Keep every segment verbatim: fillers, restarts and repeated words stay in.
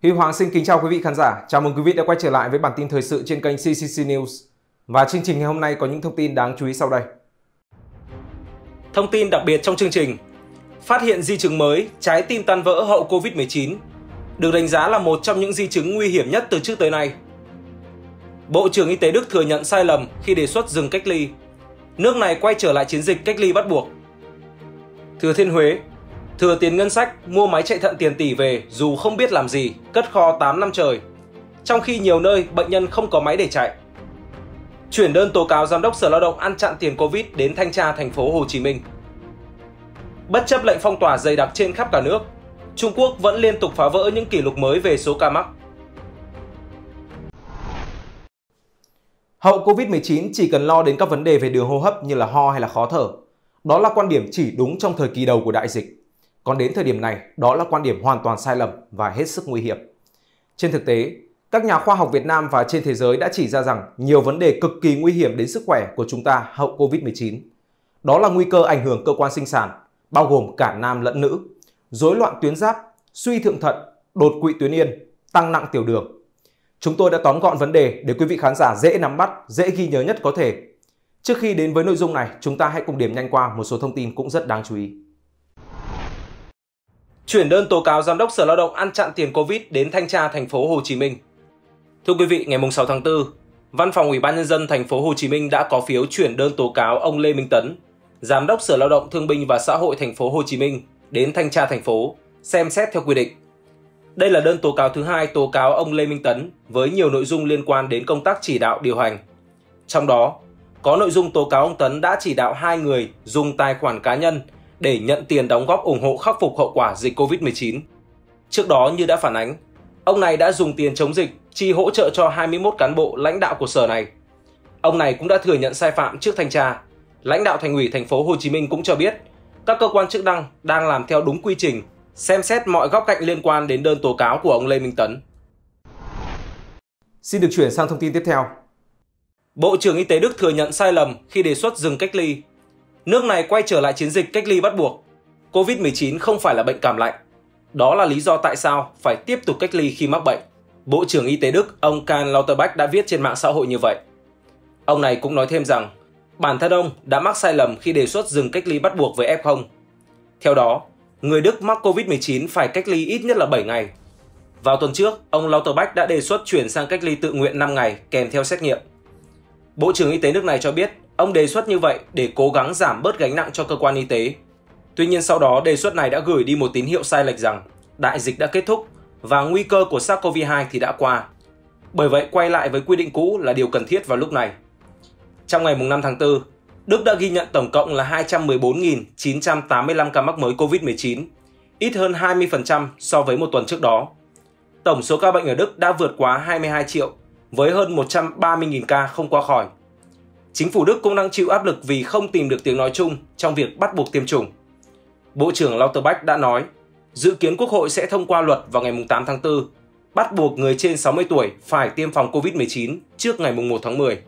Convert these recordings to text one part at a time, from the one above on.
Huy Hoàng xin kính chào quý vị khán giả. Chào mừng quý vị đã quay trở lại với bản tin thời sự trên kênh xê xê xê News. Và chương trình ngày hôm nay có những thông tin đáng chú ý sau đây. Thông tin đặc biệt trong chương trình: phát hiện di chứng mới trái tim tan vỡ hậu Covid mười chín, được đánh giá là một trong những di chứng nguy hiểm nhất từ trước tới nay. Bộ trưởng Y tế Đức thừa nhận sai lầm khi đề xuất dừng cách ly. Nước này quay trở lại chiến dịch cách ly bắt buộc. Thừa Thiên Huế thừa tiền ngân sách mua máy chạy thận tiền tỷ về dù không biết làm gì, cất kho tám năm trời, trong khi nhiều nơi bệnh nhân không có máy để chạy. Chuyển đơn tố cáo giám đốc Sở Lao động ăn chặn tiền Covid đến thanh tra thành phố Hồ Chí Minh. Bất chấp lệnh phong tỏa dày đặc trên khắp cả nước, Trung Quốc vẫn liên tục phá vỡ những kỷ lục mới về số ca mắc. Hậu Covid mười chín chỉ cần lo đến các vấn đề về đường hô hấp như là ho hay là khó thở. Đó là quan điểm chỉ đúng trong thời kỳ đầu của đại dịch. Còn đến thời điểm này, đó là quan điểm hoàn toàn sai lầm và hết sức nguy hiểm. Trên thực tế, các nhà khoa học Việt Nam và trên thế giới đã chỉ ra rằng nhiều vấn đề cực kỳ nguy hiểm đến sức khỏe của chúng ta hậu Covid mười chín. Đó là nguy cơ ảnh hưởng cơ quan sinh sản, bao gồm cả nam lẫn nữ, rối loạn tuyến giáp, suy thượng thận, đột quỵ tuyến yên, tăng nặng tiểu đường. Chúng tôi đã tóm gọn vấn đề để quý vị khán giả dễ nắm bắt, dễ ghi nhớ nhất có thể. Trước khi đến với nội dung này, chúng ta hãy cùng điểm nhanh qua một số thông tin cũng rất đáng chú ý. Chuyển đơn tố cáo giám đốc Sở Lao động ăn chặn tiền Covid đến thanh tra thành phố Hồ Chí Minh. Thưa quý vị, ngày sáu tháng tư, Văn phòng Ủy ban nhân dân thành phố Hồ Chí Minh đã có phiếu chuyển đơn tố cáo ông Lê Minh Tấn, giám đốc Sở Lao động Thương binh và Xã hội thành phố Hồ Chí Minh đến thanh tra thành phố xem xét theo quy định. Đây là đơn tố cáo thứ hai tố cáo ông Lê Minh Tấn với nhiều nội dung liên quan đến công tác chỉ đạo điều hành. Trong đó, có nội dung tố cáo ông Tấn đã chỉ đạo hai người dùng tài khoản cá nhân để nhận tiền đóng góp ủng hộ khắc phục hậu quả dịch Covid mười chín. Trước đó, như đã phản ánh, ông này đã dùng tiền chống dịch chi hỗ trợ cho hai mươi mốt cán bộ lãnh đạo của sở này. Ông này cũng đã thừa nhận sai phạm trước thanh tra. Lãnh đạo Thành ủy thành phố Hồ Chí Minh cũng cho biết các cơ quan chức năng đang làm theo đúng quy trình, xem xét mọi góc cạnh liên quan đến đơn tố cáo của ông Lê Minh Tấn. Xin được chuyển sang thông tin tiếp theo. Bộ trưởng Y tế Đức thừa nhận sai lầm khi đề xuất dừng cách ly. Nước này quay trở lại chiến dịch cách ly bắt buộc. Covid mười chín không phải là bệnh cảm lạnh. Đó là lý do tại sao phải tiếp tục cách ly khi mắc bệnh. Bộ trưởng Y tế Đức, ông Karl Lauterbach đã viết trên mạng xã hội như vậy. Ông này cũng nói thêm rằng bản thân ông đã mắc sai lầm khi đề xuất dừng cách ly bắt buộc với ép không. Theo đó, người Đức mắc Covid mười chín phải cách ly ít nhất là bảy ngày. Vào tuần trước, ông Lauterbach đã đề xuất chuyển sang cách ly tự nguyện năm ngày kèm theo xét nghiệm. Bộ trưởng Y tế nước này cho biết ông đề xuất như vậy để cố gắng giảm bớt gánh nặng cho cơ quan y tế. Tuy nhiên sau đó đề xuất này đã gửi đi một tín hiệu sai lệch rằng đại dịch đã kết thúc và nguy cơ của SARS-xê o vê hai thì đã qua. Bởi vậy quay lại với quy định cũ là điều cần thiết vào lúc này. Trong ngày năm tháng tư, Đức đã ghi nhận tổng cộng là hai trăm mười bốn nghìn chín trăm tám mươi lăm ca mắc mới Covid mười chín, ít hơn hai mươi phần trăm so với một tuần trước đó. Tổng số ca bệnh ở Đức đã vượt quá hai mươi hai triệu, với hơn một trăm ba mươi nghìn ca không qua khỏi. Chính phủ Đức cũng đang chịu áp lực vì không tìm được tiếng nói chung trong việc bắt buộc tiêm chủng. Bộ trưởng Lauterbach đã nói, dự kiến Quốc hội sẽ thông qua luật vào ngày tám tháng tư, bắt buộc người trên sáu mươi tuổi phải tiêm phòng Covid mười chín trước ngày một tháng mười.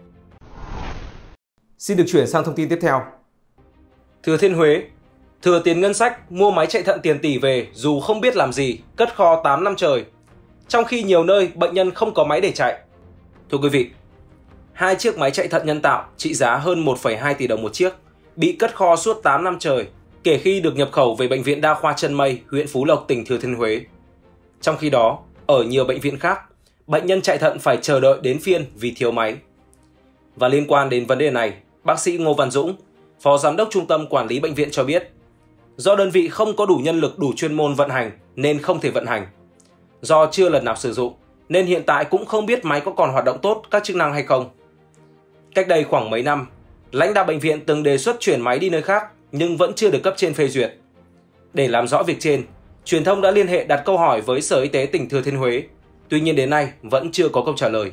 Xin được chuyển sang thông tin tiếp theo. Thừa Thiên Huế thừa tiền ngân sách mua máy chạy thận tiền tỷ về dù không biết làm gì, cất kho tám năm trời, trong khi nhiều nơi bệnh nhân không có máy để chạy. Thưa quý vị, hai chiếc máy chạy thận nhân tạo trị giá hơn một phẩy hai tỷ đồng một chiếc bị cất kho suốt tám năm trời kể khi được nhập khẩu về Bệnh viện Đa khoa Chân Mây, huyện Phú Lộc, tỉnh Thừa Thiên Huế. Trong khi đó, ở nhiều bệnh viện khác, bệnh nhân chạy thận phải chờ đợi đến phiên vì thiếu máy. Và liên quan đến vấn đề này, bác sĩ Ngô Văn Dũng, Phó Giám đốc Trung tâm Quản lý Bệnh viện cho biết, do đơn vị không có đủ nhân lực đủ chuyên môn vận hành nên không thể vận hành. Do chưa lần nào sử dụng, nên hiện tại cũng không biết máy có còn hoạt động tốt các chức năng hay không. Cách đây khoảng mấy năm, lãnh đạo bệnh viện từng đề xuất chuyển máy đi nơi khác nhưng vẫn chưa được cấp trên phê duyệt. Để làm rõ việc trên, truyền thông đã liên hệ đặt câu hỏi với Sở Y tế tỉnh Thừa Thiên Huế. Tuy nhiên đến nay vẫn chưa có câu trả lời.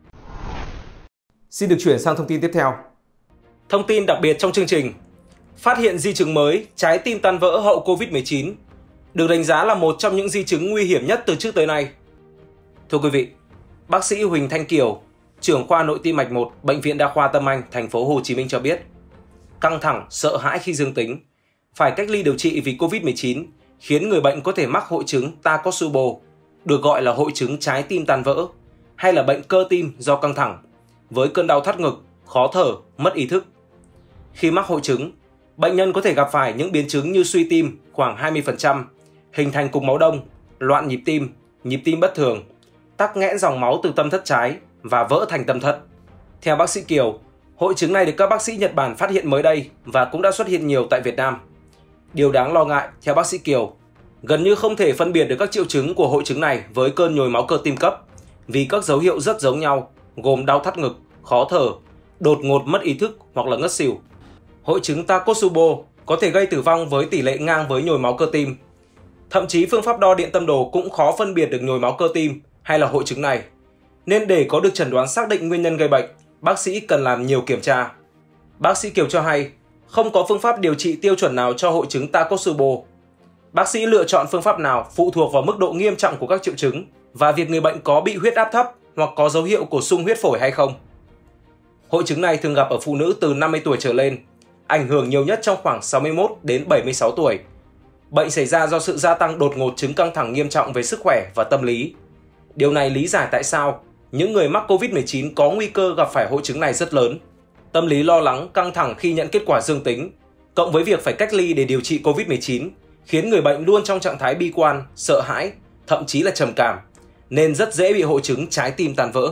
Xin được chuyển sang thông tin tiếp theo. Thông tin đặc biệt trong chương trình: phát hiện di chứng mới trái tim tan vỡ hậu Covid mười chín, được đánh giá là một trong những di chứng nguy hiểm nhất từ trước tới nay. Thưa quý vị, bác sĩ Huỳnh Thanh Kiều, trưởng khoa nội tim mạch một, Bệnh viện Đa khoa Tâm Anh, thành phố Hồ Chí Minh cho biết, căng thẳng, sợ hãi khi dương tính, phải cách ly điều trị vì Covid mười chín khiến người bệnh có thể mắc hội chứng Takotsubo, được gọi là hội chứng trái tim tan vỡ hay là bệnh cơ tim do căng thẳng, với cơn đau thắt ngực, khó thở, mất ý thức. Khi mắc hội chứng, bệnh nhân có thể gặp phải những biến chứng như suy tim khoảng hai mươi phần trăm, hình thành cục máu đông, loạn nhịp tim, nhịp tim bất thường, tắc nghẽn dòng máu từ tâm thất trái và vỡ thành tâm thất. Theo bác sĩ Kiều, hội chứng này được các bác sĩ Nhật Bản phát hiện mới đây và cũng đã xuất hiện nhiều tại Việt Nam. Điều đáng lo ngại, theo bác sĩ Kiều, gần như không thể phân biệt được các triệu chứng của hội chứng này với cơn nhồi máu cơ tim cấp vì các dấu hiệu rất giống nhau, gồm đau thắt ngực, khó thở, đột ngột mất ý thức hoặc là ngất xỉu. Hội chứng Takotsubo có thể gây tử vong với tỷ lệ ngang với nhồi máu cơ tim. Thậm chí phương pháp đo điện tâm đồ cũng khó phân biệt được nhồi máu cơ tim hay là hội chứng này. Nên để có được chẩn đoán xác định nguyên nhân gây bệnh, bác sĩ cần làm nhiều kiểm tra. Bác sĩ Kiều cho hay, không có phương pháp điều trị tiêu chuẩn nào cho hội chứng Takotsubo. Bác sĩ lựa chọn phương pháp nào phụ thuộc vào mức độ nghiêm trọng của các triệu chứng và việc người bệnh có bị huyết áp thấp hoặc có dấu hiệu của xung huyết phổi hay không. Hội chứng này thường gặp ở phụ nữ từ năm mươi tuổi trở lên, ảnh hưởng nhiều nhất trong khoảng sáu mươi mốt đến bảy mươi sáu tuổi. Bệnh xảy ra do sự gia tăng đột ngột chứng căng thẳng nghiêm trọng về sức khỏe và tâm lý. Điều này lý giải tại sao những người mắc Covid mười chín có nguy cơ gặp phải hội chứng này rất lớn. Tâm lý lo lắng, căng thẳng khi nhận kết quả dương tính, cộng với việc phải cách ly để điều trị Covid mười chín, khiến người bệnh luôn trong trạng thái bi quan, sợ hãi, thậm chí là trầm cảm, nên rất dễ bị hội chứng trái tim tan vỡ.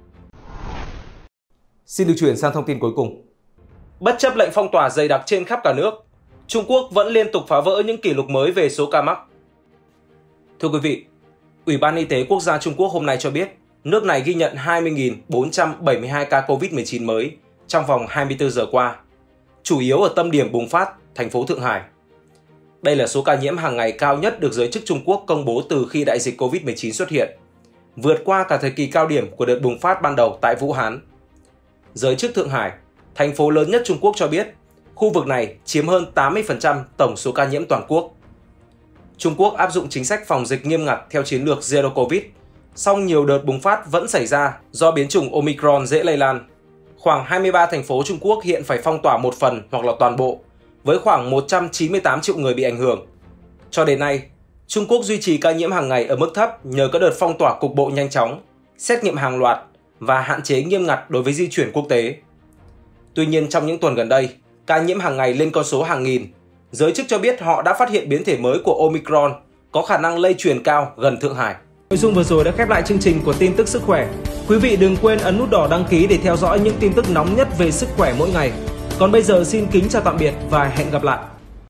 Xin được chuyển sang thông tin cuối cùng. Bất chấp lệnh phong tỏa dày đặc trên khắp cả nước, Trung Quốc vẫn liên tục phá vỡ những kỷ lục mới về số ca mắc. Thưa quý vị, Ủy ban Y tế Quốc gia Trung Quốc hôm nay cho biết nước này ghi nhận hai mươi nghìn bốn trăm bảy mươi hai ca Covid mười chín mới trong vòng hai mươi tư giờ qua, chủ yếu ở tâm điểm bùng phát, thành phố Thượng Hải. Đây là số ca nhiễm hàng ngày cao nhất được giới chức Trung Quốc công bố từ khi đại dịch Covid mười chín xuất hiện, vượt qua cả thời kỳ cao điểm của đợt bùng phát ban đầu tại Vũ Hán. Giới chức Thượng Hải, thành phố lớn nhất Trung Quốc cho biết, khu vực này chiếm hơn tám mươi phần trăm tổng số ca nhiễm toàn quốc. Trung Quốc áp dụng chính sách phòng dịch nghiêm ngặt theo chiến lược Zero Covid, song nhiều đợt bùng phát vẫn xảy ra do biến chủng Omicron dễ lây lan. Khoảng hai mươi ba thành phố Trung Quốc hiện phải phong tỏa một phần hoặc là toàn bộ, với khoảng một trăm chín mươi tám triệu người bị ảnh hưởng. Cho đến nay, Trung Quốc duy trì ca nhiễm hàng ngày ở mức thấp nhờ các đợt phong tỏa cục bộ nhanh chóng, xét nghiệm hàng loạt và hạn chế nghiêm ngặt đối với di chuyển quốc tế. Tuy nhiên, trong những tuần gần đây, ca nhiễm hàng ngày lên con số hàng nghìn. Giới chức cho biết họ đã phát hiện biến thể mới của Omicron có khả năng lây truyền cao gần Thượng Hải. Nội dung vừa rồi đã khép lại chương trình của tin tức sức khỏe. Quý vị đừng quên ấn nút đỏ đăng ký để theo dõi những tin tức nóng nhất về sức khỏe mỗi ngày. Còn bây giờ xin kính chào tạm biệt và hẹn gặp lại.